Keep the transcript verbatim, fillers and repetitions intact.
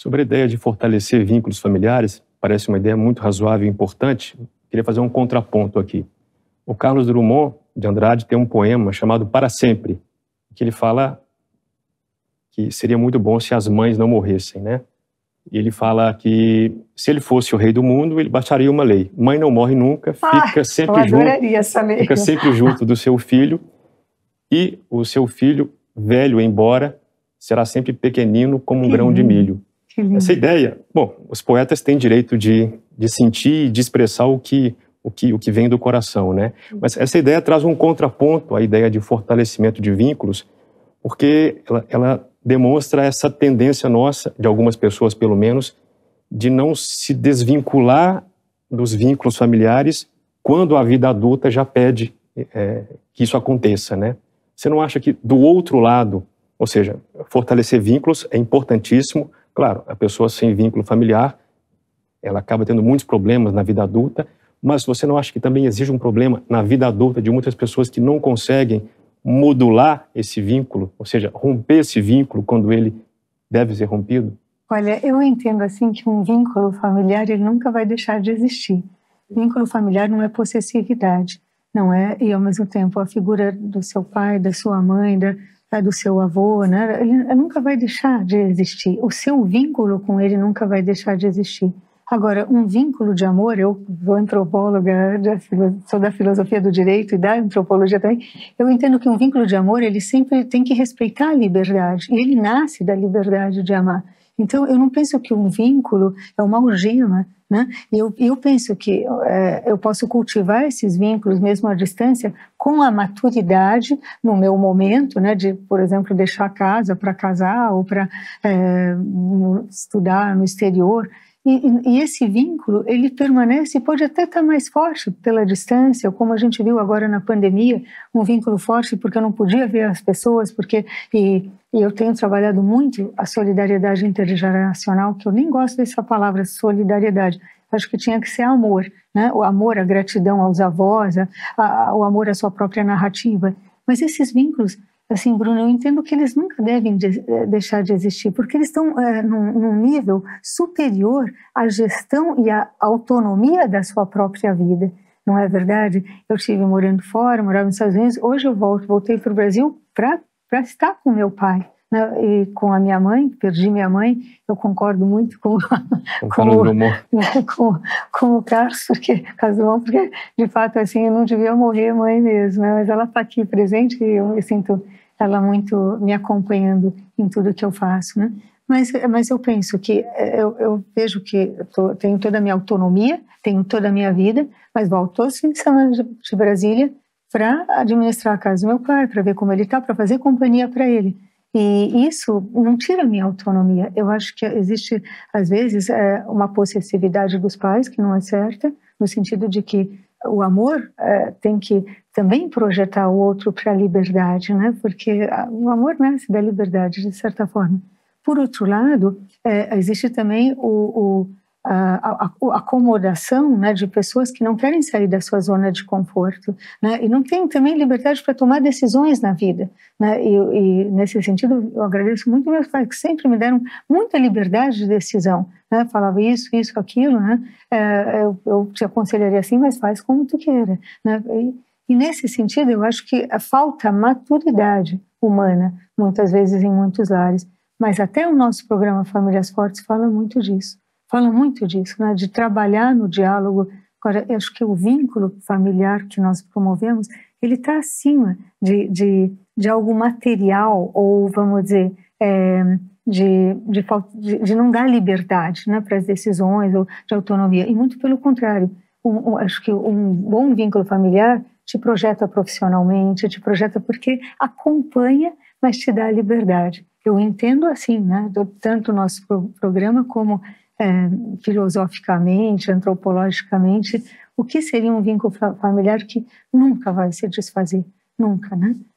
Sobre a ideia de fortalecer vínculos familiares, parece uma ideia muito razoável e importante. Queria fazer um contraponto aqui. O Carlos Drummond de Andrade tem um poema chamado Para Sempre, que ele fala que seria muito bom se as mães não morressem, né? E ele fala que se ele fosse o rei do mundo, ele baixaria uma lei. Mãe não morre nunca, fica ah, sempre junto, essa lei. fica sempre junto do seu filho, e o seu filho, velho embora, será sempre pequenino como um Que grão lindo. de milho. Que lindo. Essa ideia, bom, os poetas têm direito de, de sentir e de expressar o que, o, que, o que vem do coração, né? Mas essa ideia traz um contraponto à ideia de fortalecimento de vínculos, porque ela, ela demonstra essa tendência nossa, de algumas pessoas pelo menos, de não se desvincular dos vínculos familiares quando a vida adulta já pede é, que isso aconteça, né? Você não acha que do outro lado, ou seja, fortalecer vínculos é importantíssimo? Claro, a pessoa sem vínculo familiar, ela acaba tendo muitos problemas na vida adulta, mas você não acha que também existe um problema na vida adulta de muitas pessoas que não conseguem modular esse vínculo, ou seja, romper esse vínculo quando ele deve ser rompido? Olha, eu entendo assim que um vínculo familiar ele nunca vai deixar de existir. Vínculo familiar não é possessividade, não é, e ao mesmo tempo a figura do seu pai, da sua mãe, da, do seu avô, né, ele, ele nunca vai deixar de existir. O seu vínculo com ele nunca vai deixar de existir. Agora, um vínculo de amor, eu sou antropóloga, sou da filosofia do direito e da antropologia também, eu entendo que um vínculo de amor, ele sempre tem que respeitar a liberdade, e ele nasce da liberdade de amar. Então, eu não penso que um vínculo é uma algema, né? Eu, eu penso que é, eu posso cultivar esses vínculos, mesmo à distância, com a maturidade no meu momento, né? De, por exemplo, deixar a casa para casar ou para é, estudar no exterior. E, e esse vínculo, ele permanece e pode até estar mais forte pela distância, como a gente viu agora na pandemia, um vínculo forte porque eu não podia ver as pessoas, porque e, e eu tenho trabalhado muito a solidariedade intergeracional, que eu nem gosto dessa palavra solidariedade, acho que tinha que ser amor, né? O amor, a gratidão aos avós, a, a, o amor à sua própria narrativa. Mas esses vínculos, assim, Bruno, eu entendo que eles nunca devem de, deixar de existir, porque eles estão é, num, num nível superior à gestão e à autonomia da sua própria vida, não é verdade? Eu estive morando fora, morava nos Estados Unidos, hoje eu volto, voltei para o Brasil para estar com meu pai, né, e com a minha mãe, perdi minha mãe, eu concordo muito com, com, com, o, né, com, com o Carlos, porque, Casumão, porque de fato assim, eu não devia morrer mãe mesmo, né, mas ela está aqui presente e eu me sinto ela muito me acompanhando em tudo que eu faço, né? Mas, mas eu penso que, eu, eu vejo que eu tô, tenho toda a minha autonomia, tenho toda a minha vida, mas volto todos os fins de semana de, de Brasília para administrar a casa do meu pai, para ver como ele está, para fazer companhia para ele. E isso não tira a minha autonomia. Eu acho que existe, às vezes, é, uma possessividade dos pais que não é certa, no sentido de que o amor é, tem que também projetar o outro para a liberdade, né? Porque o amor nasce da liberdade, de certa forma. Por outro lado, é, existe também o, o, a, a, a acomodação, né, de pessoas que não querem sair da sua zona de conforto, né? E não têm também liberdade para tomar decisões na vida, né? E, e nesse sentido, eu agradeço muito meus pais, que sempre me deram muita liberdade de decisão, né? Falava isso, isso, aquilo, né? É, eu, eu te aconselharia assim, mas faz como tu queira, né? E, e nesse sentido, eu acho que falta maturidade humana, muitas vezes em muitos lares, mas até o nosso programa Famílias Fortes fala muito disso, fala muito disso, né? De trabalhar no diálogo. Agora, eu acho que o vínculo familiar que nós promovemos, ele está acima de, de, de algo material, ou vamos dizer, é, de, de, de, de não dar liberdade, né, para as decisões, ou de autonomia, e muito pelo contrário. Um, um, acho que um bom vínculo familiar te projeta profissionalmente, te projeta porque acompanha, mas te dá liberdade. Eu entendo assim, né, tanto o nosso pro programa como é, filosoficamente, antropologicamente, o que seria um vínculo familiar que nunca vai se desfazer, nunca, né?